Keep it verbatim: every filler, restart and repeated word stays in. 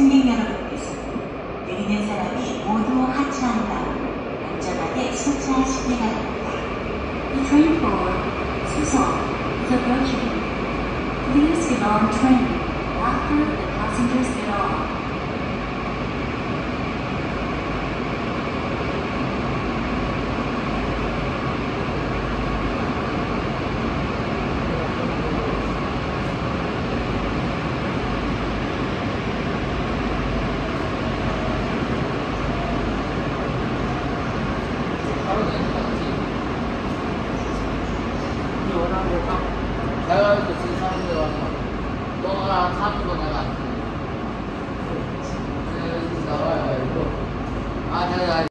승객 여러분께서는 내리는 사람이 모두 하차한 다음 안전하게 소차하시기 바랍니다. The train for Sussex is approaching. Please get on train after the passengers get off. 내가 이렇게 지금 사람들 와서 너가 타는 거 내가 안 돼. 나와요 이거. 아 내가